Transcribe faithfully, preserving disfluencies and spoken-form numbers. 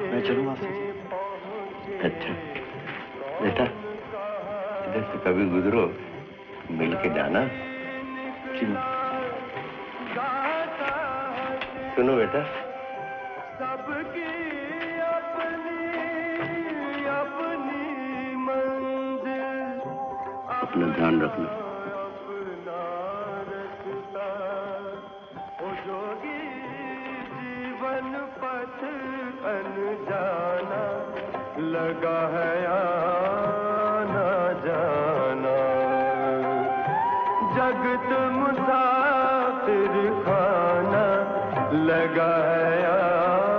मैं चलूँ आपसे? अच्छा बेटा, इधर से कभी गुजरो, मिल के जाना। सुनो बेटा, सबकी अपनी अपनी मंजिल, अपना ध्यान रखना। जोगी जीवन पथ अनजाना, लगा है आना जाना, जगत मुसाफिर खाना, लगा है